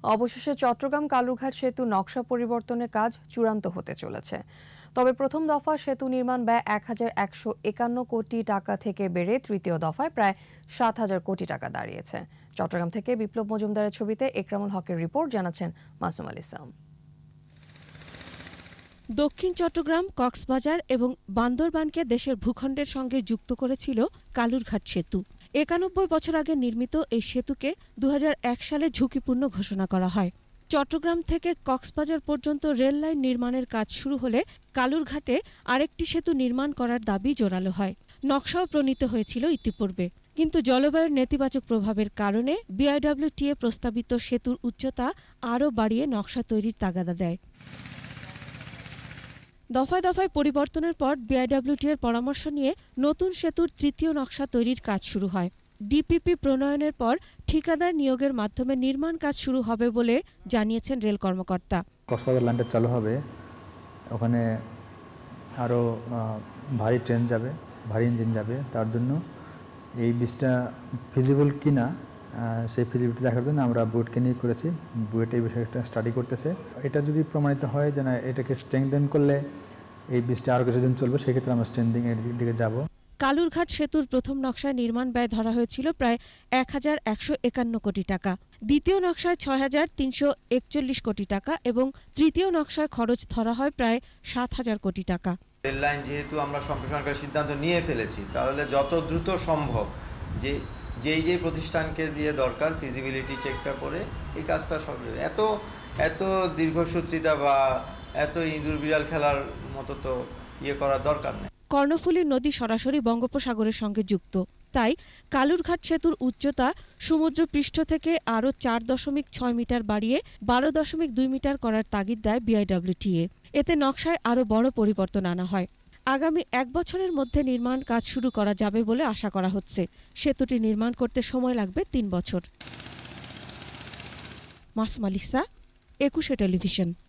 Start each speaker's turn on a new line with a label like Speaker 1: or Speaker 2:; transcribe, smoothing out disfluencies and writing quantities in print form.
Speaker 1: অবশেষে চট্টগ্রাম কালুরঘাট সেতু নকশা পরিবর্তনের কাজ চূড়ান্ত হতে চলেছে। তবে প্রথম দফা সেতু নির্মাণ ব্যয় ১,১৫১ কোটি টাকা থেকে বেড়ে তৃতীয় দফায় প্রায় ৭,০০০ কোটি টাকা দাঁড়িয়েছে। চট্টগ্রাম থেকে বিপ্লব মজুমদারের ছবিতে একরামুল হকের রিপোর্ট, জানাচ্ছেন মাসুম আল ইসলাম।
Speaker 2: দক্ষিণ চট্টগ্রাম, কক্সবাজার এবং বান্দরবানকে দেশের ভূখণ্ডের সঙ্গে যুক্ত করেছিল কালুরঘাট সেতু। ৯১ বছর আগে নির্মিত এই সেতুকে ২০০১ সালে ঝুঁকিপূর্ণ ঘোষণা করা হয়। চট্টগ্রাম থেকে কক্সবাজার পর্যন্ত রেল লাইন নির্মাণের কাজ শুরু হলে কালুরঘাটে আরেকটি সেতু নির্মাণ করার দাবি জোরালো হয়। নকশাও প্রণীত হয়েছিল ইতিপূর্বে, কিন্তু জলবায়ুর নেতিবাচক প্রভাবের কারণে বিআইডব্লিউটিএ প্রস্তাবিত সেতুর উচ্চতা আরও বাড়িয়ে নকশা তৈরির তাগাদা দেয়। দফায় দফায় পরিবর্তনের পর বিআইডব্লিউটিএর পরামর্শ নিয়ে নতুন সেতুর তৃতীয় নকশা তৈরির কাজ শুরু হয়। ডিপিপি প্রণয়নের পর ঠিকাদার নিয়োগের মাধ্যমে নির্মাণ কাজ শুরু হবে বলে জানিয়েছেন রেল কর্মকর্তা।
Speaker 3: কক্সবাজার লাইনটা চালু হবে, ওখানে আরও ভারী ট্রেন যাবে, ভারী ইঞ্জিন যাবে। তার জন্য এই বীজটা ফিজিবল কিনা সেই ফিজিবিলিটি দেখার জন্য আমরা বুয়েটকে নিয়োগ করেছি। বুয়েট এই বিষয়টা স্টাডি করতেছে। এটা যদি প্রমাণিত হয় যে না, এটাকে স্ট্রেংথেন করলে এই বীজটা আরও কিছুদিন চলবে, সেক্ষেত্রে আমরা স্ট্রেংথেনিং এর দিকে যাব।
Speaker 2: কালুরঘাট সেতুর প্রথম নকশায় নির্মাণ ব্যয় ধরা হয়েছিল প্রায় ১,১৫১ কোটি টাকা, দ্বিতীয় নকশায় ৬,৩৪১ কোটি টাকা এবং তৃতীয় নকশায় খরচ ধরা হয় প্রায় ৭,০০০ কোটি টাকা।
Speaker 4: রেল লাইন যেহেতু আমরা সম্প্রসারণ করার সিদ্ধান্ত নিয়ে ফেলেছি, তাহলে যত দ্রুত সম্ভব যেই প্রতিষ্ঠানকে দিয়ে দরকার ফিজিবিলিটি চেকটা করে এই কাজটা সব এত দীর্ঘসূত্রিতা বা এত ইঁদুর বিড়াল খেলার মতো তো করার দরকার নেই।
Speaker 2: কর্ণফুলী নদী সরাসরি বঙ্গোপসাগরের সঙ্গে যুক্ত, তাই কালুরঘাট সেতুর উচ্চতা সমুদ্রপৃষ্ঠ থেকে আরও ৪.৬ মিটার বাড়িয়ে ১২.২ মিটার করার তাগিদ দেয় বিআইডব্লিউটিএ। এতে নকশায় আরও বড় পরিবর্তন আনা হয়। আগামী ১ বছরের মধ্যে নির্মাণ কাজ শুরু করা যাবে বলে আশা করা হচ্ছে। সেতুটি নির্মাণ করতে সময় লাগবে ৩ বছর। মাসুম আল ইসলাম, একুশে টেলিভিশন।